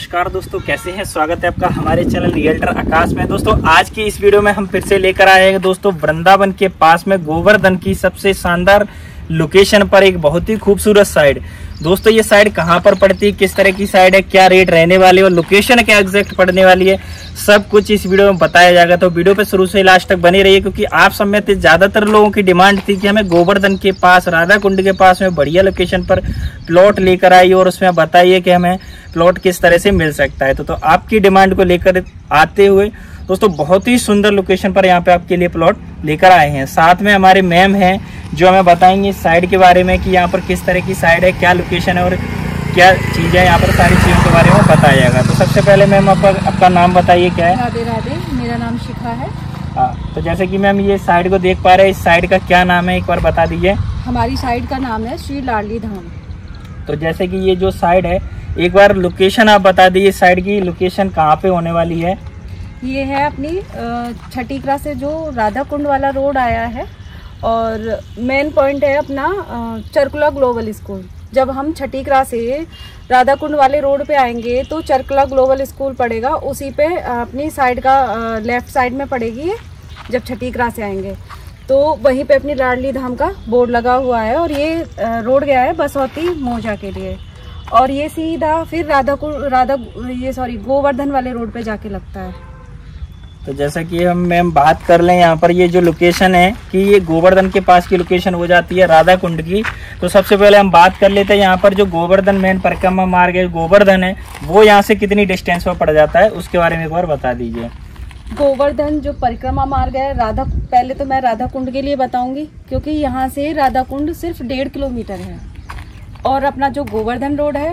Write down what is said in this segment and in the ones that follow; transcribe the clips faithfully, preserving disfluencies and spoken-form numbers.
नमस्कार दोस्तों, कैसे हैं? स्वागत है आपका हमारे चैनल रियल्टर आकाश में। दोस्तों आज की इस वीडियो में हम फिर से लेकर आए हैं दोस्तों वृंदावन के पास में गोवर्धन की सबसे शानदार लोकेशन पर एक बहुत ही खूबसूरत साइड। दोस्तों ये साइड कहाँ पर पड़ती है, किस तरह की साइड है, क्या रेट रहने वाली है और लोकेशन क्या एग्जैक्ट पड़ने वाली है, सब कुछ इस वीडियो में बताया जाएगा। तो वीडियो पे शुरू से लास्ट तक बने रहिए, क्योंकि आप सब में ज्यादातर लोगों की डिमांड थी कि हमें गोवर्धन के पास, राधा कुंड के पास में बढ़िया लोकेशन पर प्लॉट लेकर आइए और उसमें बताइए कि हमें प्लॉट किस तरह से मिल सकता है। तो, तो आपकी डिमांड को लेकर आते हुए दोस्तों बहुत ही सुंदर लोकेशन पर यहाँ पे आपके लिए प्लॉट लेकर आए हैं। साथ में हमारे मैम हैं जो हमें बताएंगे इस साइड के बारे में कि यहाँ पर किस तरह की साइड है, क्या लोकेशन है और क्या चीज़ है, यहाँ पर सारी चीज़ों के बारे में बताया जाएगा। तो सबसे पहले मैम आप, आपका नाम बताइए क्या है? राधे राधे, मेरा नाम शिखा है। हाँ, तो जैसे कि मैम ये साइड को देख पा रहे हैं, इस साइड का क्या नाम है एक बार बता दीजिए। हमारी साइड का नाम है श्री लाडली धाम। तो जैसे कि ये जो साइड है, एक बार लोकेशन आप बता दीजिए, साइड की लोकेशन कहाँ पे होने वाली है? ये है अपनी छठीकरा से जो राधा कुंड वाला रोड आया है और मेन पॉइंट है अपना चरकुला ग्लोबल स्कूल। जब हम छठीकरा से राधा कुंड वाले रोड पे आएंगे तो चरकुला ग्लोबल स्कूल पड़ेगा, उसी पे अपनी साइड का लेफ्ट साइड में पड़ेगी ये। जब छठीकरा से आएंगे तो वहीं पे अपनी लाडली धाम का बोर्ड लगा हुआ है और ये रोड गया है बसौती मोजा के लिए और ये सीधा फिर राधा कुंड राधा ये सॉरी गोवर्धन वाले रोड पे जाके लगता है। तो जैसा कि हम मैम बात कर लें यहाँ पर, ये जो लोकेशन है कि ये गोवर्धन के पास की लोकेशन हो जाती है राधा कुंड की। तो सबसे पहले हम बात कर लेते हैं यहाँ पर जो गोवर्धन मेन परिक्रमा मार्ग है गोवर्धन है, वो यहाँ से कितनी डिस्टेंस पर पड़ जाता है, उसके बारे में एक बार बता दीजिए। गोवर्धन जो परिक्रमा मार्ग है राधा, पहले तो मैं राधा कुंड के लिए बताऊंगी क्योंकि यहाँ से राधा कुंड सिर्फ डेढ़ किलोमीटर है और अपना जो गोवर्धन रोड है,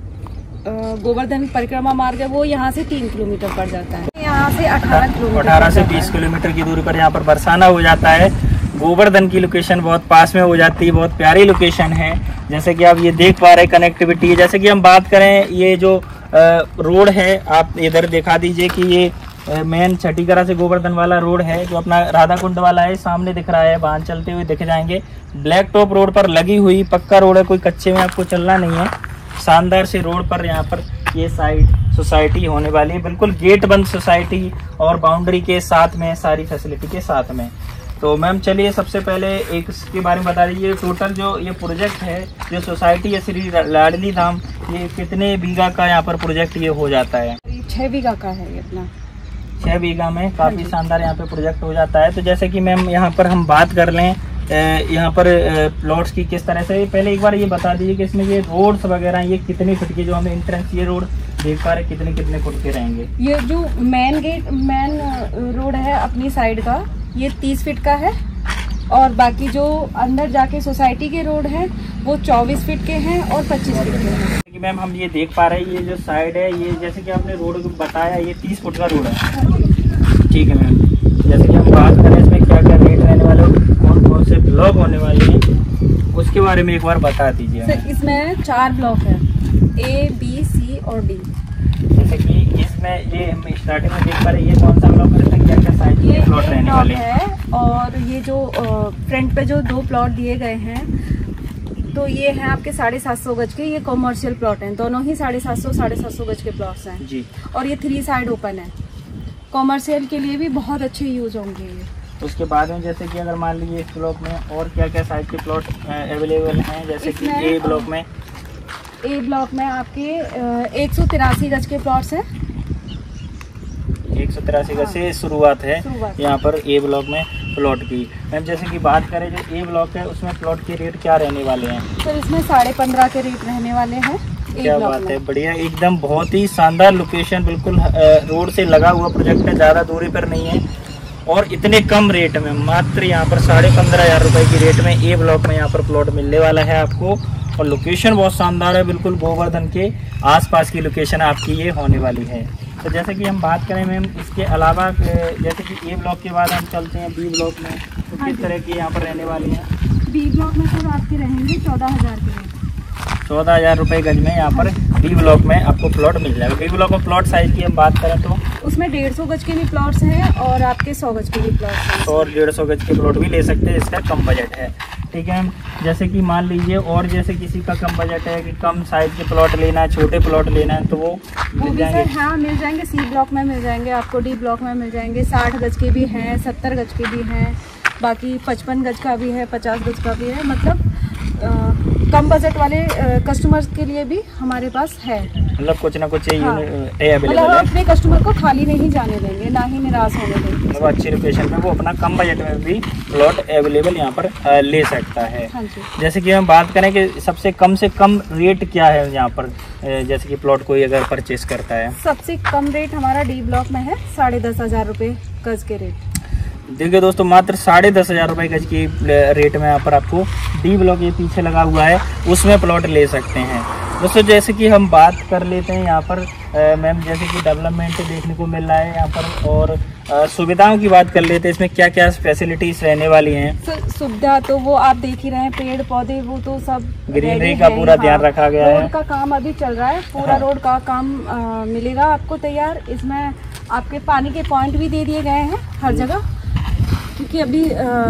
गोवर्धन परिक्रमा मार्ग है, वो यहाँ से तीन किलोमीटर पड़ जाता है। यहाँ से अठारह किलोमीटर अठारह से बीस किलोमीटर की दूरी पर यहाँ पर बरसाना हो जाता है। गोवर्धन की लोकेशन बहुत पास में हो जाती है, बहुत प्यारी लोकेशन है। जैसे कि आप ये देख पा रहे हैं कनेक्टिविटी। जैसे कि हम बात करें ये जो रोड है, आप इधर दिखा दीजिए कि ये मेन छठीकरा से गोवर्धन वाला रोड है जो अपना राधा कुंड वाला है, सामने दिख रहा है, वाहन चलते हुए दिख जाएंगे। ब्लैक टॉप रोड पर लगी हुई पक्का रोड है, कोई कच्चे में आपको चलना नहीं है। शानदार से रोड पर यहाँ पर ये साइड सोसाइटी होने वाली है, बिल्कुल गेट बंद सोसाइटी और बाउंड्री के साथ में, सारी फैसिलिटी के साथ में। तो मैम चलिए सबसे पहले एक इसके बारे में बता दीजिए, टोटल जो ये प्रोजेक्ट है, जो सोसाइटी है श्री लाडली धाम, ये कितने बीघा का यहाँ पर प्रोजेक्ट ये हो जाता है? छह बीघा का है ये अपना। छह बीघा में काफी शानदार यहाँ पे प्रोजेक्ट हो जाता है। तो जैसे कि मैम यहाँ पर हम बात कर लें यहाँ पर प्लॉट्स की किस तरह से, पहले एक बार ये बता दीजिए कि इसमें ये रोड्स वगैरह ये कितने फुट के, जो हमें एंट्रेंस ये रोड देख पा रहे कितने कितने फुट के रहेंगे? ये जो मेन गेट मेन रोड है अपनी साइड का, ये तीस फीट का है और बाकी जो अंदर जाके सोसाइटी के रोड है वो चौबीस फीट के हैं और पच्चीस फीट के हैं। मैम हम ये देख पा रहे हैं ये जो साइड है, ये जैसे कि आपने रोड बताया ये तीस फुट का रोड है, ठीक है मैम। जैसे कि हम बात करें इसमें क्या क्या रेट रहने वाले, कौन कौन से ब्लॉक होने वाले हैं, उसके बारे में एक बार बता दीजिए। सर इसमें चार ब्लॉक है, ए बी सी और डी। जैसे कि इसमें ये हम स्टार्टिंग में देख पा रहे हैं, ये कौन सा ब्लॉक है, इसमें क्या क्या साइज के प्लॉट रहने वाले हैं? और ये जो फ्रंट पे जो दो प्लॉट दिए गए हैं तो ये है आपके साढ़े सात सौ गज के, ये कॉमर्शियल प्लॉट हैं, दोनों ही साढ़े सात सौ साढ़े सात सौ गज के प्लॉट्स हैं जी। और ये थ्री साइड ओपन है, कॉमर्शियल के लिए भी बहुत अच्छे यूज होंगे ये। उसके बाद में जैसे कि अगर मान लीजिए इस ब्लॉक में और क्या क्या साइज के प्लॉट अवेलेबल हैं, जैसे कि ए ब्लॉक में ए ब्लॉक में आपके एक सौ तिरासी गज के प्लॉट्स हैं, एक सौ तिरासी गज से शुरुआत है यहाँ पर ए ब्लॉक में प्लॉट की। मैम जैसे कि बात करें जो ए ब्लॉक है उसमें प्लॉट के रेट क्या रहने वाले हैं? सर इसमें साढ़े पंद्रह के रेट रहने वाले हैं। क्या बात है, बढ़िया, एकदम बहुत ही शानदार लोकेशन, बिल्कुल रोड से लगा हुआ प्रोजेक्ट है, ज़्यादा दूरी पर नहीं है और इतने कम रेट में, मात्र यहाँ पर साढ़े पंद्रह हजार रुपये की रेट में ए ब्लॉक में यहाँ पर प्लॉट मिलने वाला है आपको। और लोकेशन बहुत शानदार है, बिल्कुल गोवर्धन के आसपास की लोकेशन आपकी ये होने वाली है। तो जैसे कि हम बात करें मैम इसके अलावा, जैसे कि ए ब्लॉक के बाद हम चलते हैं बी ब्लॉक में, तो किस तरह की यहाँ पर रहने वाली है? बी ब्लॉक में सर आपके रहेंगे चौदह हजार के, चौदह हजार रुपये गज में यहाँ पर बी ब्लॉक में आपको प्लॉट मिल जाएगा। बी ब्लॉक में प्लॉट साइज की हम बात करें तो उसमें डेढ़ सौ गज के भी प्लॉट्स हैं और आपके सौ गज के भी प्लॉट्स हैं, और डेढ़ सौ गज के प्लॉट भी ले सकते हैं, इसका कम बजट है। ठीक है। जैसे कि मान लीजिए और जैसे किसी का कम बजट है कि कम साइज के प्लॉट लेना है, छोटे प्लॉट लेना है, तो वो वो मिल भी जाएंगे। सर हाँ मिल जाएंगे, सी ब्लॉक में मिल जाएंगे आपको, डी ब्लॉक में मिल जाएंगे। साठ गज के भी हैं, सत्तर गज के भी हैं, बाकी पचपन गज का भी है, पचास गज का भी है। मतलब आ, कम बजट वाले कस्टमर्स के लिए भी हमारे पास है। मतलब कुछ ना कुछ हाँ। अवेलेबल मतलब है। अपने कस्टमर को खाली नहीं जाने देंगे, ना ही निराश होने देंगे। मतलब अच्छी लोकेशन पे वो अपना कम बजट में भी प्लॉट अवेलेबल यहाँ पर अ, ले सकता है। हाँ जी। जैसे कि हम बात करें कि सबसे कम से कम रेट क्या है यहाँ पर, अ, जैसे कि प्लॉट कोई अगर परचेस करता है। सबसे कम रेट हमारा डी ब्लॉक में है, साढ़े दस हजार रुपये गज के रेट। देखिए दोस्तों, मात्र साढ़े दस हजार रुपये गज की रेट में यहाँ पर आपको डी ब्लॉक ये पीछे लगा हुआ है उसमें प्लॉट ले सकते हैं। दोस्तों जैसे कि हम बात कर लेते हैं यहाँ पर मैम, जैसे कि डेवलपमेंट देखने को मिल रहा है यहाँ पर, और आ, सुविधाओं की बात कर लेते हैं, इसमें क्या क्या फैसिलिटीज रहने वाली हैं। सुविधा तो वो आप देख ही रहे हैं, पेड़ पौधे वो तो सब ग्रीनरी का पूरा हाँ, ध्यान रखा गया है। रोड का काम अभी चल रहा है, पूरा हाँ। रोड का काम आ, मिलेगा आपको तैयार। इसमें आपके पानी के पॉइंट भी दे दिए गए हैं हर जगह, क्योंकि अभी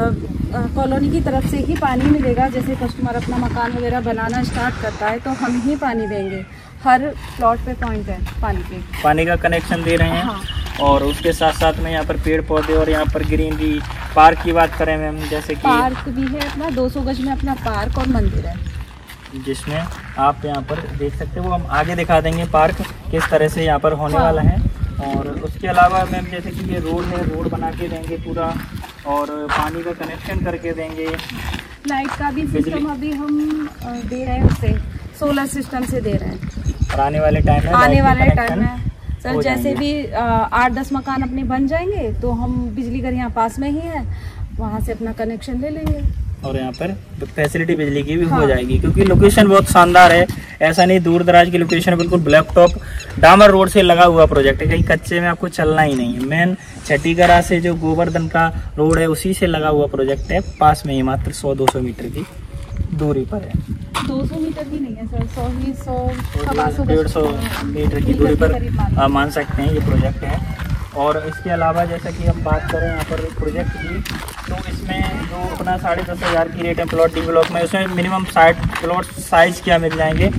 कॉलोनी की तरफ से ही पानी मिलेगा। जैसे कस्टमर अपना मकान वगैरह बनाना स्टार्ट करता है तो हम ही पानी देंगे। हर प्लॉट पे पॉइंट है पानी के, पानी का कनेक्शन दे रहे हैं। हाँ। और उसके साथ साथ में यहाँ पर पेड़ पौधे और यहाँ पर ग्रीनरी, पार्क की बात करें मैम, जैसे कि पार्क भी है अपना, दो सौ गज में अपना पार्क और मंदिर है, जिसमें आप यहाँ पर देख सकते हो। वो हम आगे दिखा देंगे पार्क किस तरह से यहाँ पर होने हाँ। वाला है। और उसके अलावा मैम जैसे कि ये रोड है, रोड बना के देंगे पूरा, और पानी का कनेक्शन करके देंगे। लाइट का भी सिस्टम अभी हम अ, दे रहे हैं, उससे सोलर सिस्टम से दे रहे हैं। और आने वाले टाइम में आने वाले लाइट के टाइम में कनेक्शन सर हो जैसे जाएंगे। भी अ, आठ दस मकान अपने बन जाएंगे तो हम बिजली घर यहाँ पास में ही है, वहाँ से अपना कनेक्शन ले लेंगे। और यहाँ पर फैसिलिटी बिजली की भी हाँ। हो जाएगी, क्योंकि लोकेशन बहुत शानदार है। ऐसा नहीं दूर दराज की लोकेशन है, बिल्कुल ब्लैक टॉप डामर रोड से लगा हुआ प्रोजेक्ट है, कहीं कच्चे में आपको चलना ही नहीं है। मेन छठीगरा से जो गोवर्धन का रोड है उसी से लगा हुआ प्रोजेक्ट है, पास में ही मात्र सौ दो सौ मीटर की दूरी पर है। दो सौ मीटर भी नहीं है सर, सौ ही सौ सवा सौ डेढ़ सौ मीटर की दूरी पर आ, मान सकते हैं ये प्रोजेक्ट है। और इसके अलावा जैसा कि हम बात करें यहाँ पर प्रोजेक्ट की, तो इसमें जो अपना साढ़े दस हज़ार की रेट है प्लॉट डी ब्लॉक में, उसमें मिनिमम साठ प्लॉट साइज क्या मिल जाएंगे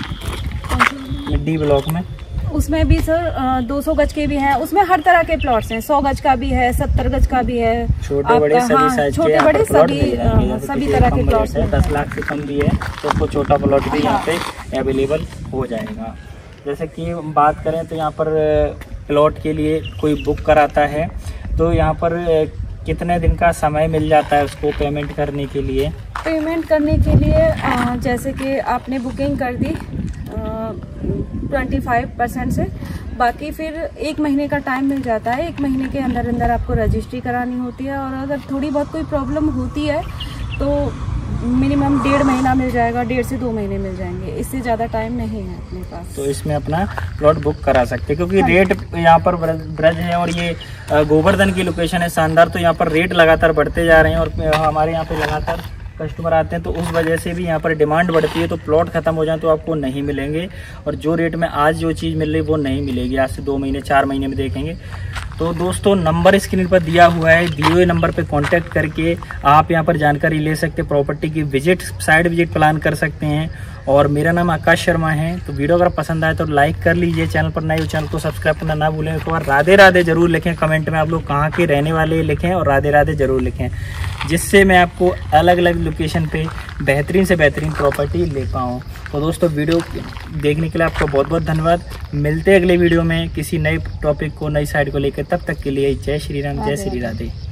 डी ब्लॉक में? उसमें भी सर दो सौ गज के भी हैं, उसमें हर तरह के प्लॉट्स हैं, सौ गज का भी है, सत्तर गज का भी है, छोटे बड़े आपका- सभी हाँ, साइज छोटे के बड़े प्लॉट सभी मिल जाएंगे। अ, जैसे सभी किसी तरह का के कम प्लॉट्स बजट है, दस लाख से कम भी है तो उसको छोटा प्लॉट भी यहाँ पे अवेलेबल हो जाएगा। जैसे कि हम बात करें तो यहाँ पर प्लॉट के लिए कोई बुक कराता है तो यहाँ पर कितने दिन का समय मिल जाता है उसको पेमेंट करने के लिए? पेमेंट करने के लिए अ, जैसे कि आपने बुकिंग कर दी ट्वेंटी फाइव परसेंट से, बाकी फिर एक महीने का टाइम मिल जाता है। एक महीने के अंदर अंदर आपको रजिस्ट्री करानी होती है, और अगर थोड़ी बहुत कोई प्रॉब्लम होती है तो मिनिमम डेढ़ महीना मिल जाएगा, डेढ़ से दो महीने मिल जाएंगे, इससे ज़्यादा टाइम नहीं है अपने पास। तो इसमें अपना प्लॉट बुक करा सकते हैं, क्योंकि हाँ। रेट यहाँ पर ब्रज है और ये गोवर्धन की लोकेशन है शानदार, तो यहाँ पर रेट लगातार बढ़ते जा रहे हैं और हमारे यहाँ पे लगातार कस्टमर आते हैं, तो उस वजह से भी यहाँ पर डिमांड बढ़ती है। तो प्लॉट खत्म हो जाए तो आपको नहीं मिलेंगे, और जो रेट में आज जो चीज़ मिल रही है वो नहीं मिलेगी, आज से दो महीने चार महीने में देखेंगे। तो दोस्तों नंबर स्क्रीन पर दिया हुआ है, दिए हुए नंबर पे कांटेक्ट करके आप यहाँ पर जानकारी ले सकते हैं, प्रॉपर्टी की विजिट साइड विजिट प्लान कर सकते हैं। और मेरा नाम आकाश शर्मा है। तो वीडियो अगर पसंद आए तो लाइक कर लीजिए, चैनल पर नए हो चैनल को सब्सक्राइब करना ना भूलें। एक बार राधे राधे जरूर लिखें, कमेंट में आप लोग कहाँ के रहने वाले लिखें और राधे राधे जरूर लिखें, जिससे मैं आपको अलग अलग लोकेशन पे बेहतरीन से बेहतरीन प्रॉपर्टी ले पाऊँ। तो दोस्तों वीडियो देखने के लिए आपको बहुत बहुत धन्यवाद। मिलते हैं अगले वीडियो में किसी नए टॉपिक को, नई साइड को लेकर। तब तक के लिए जय श्री राम, जय श्री राधे।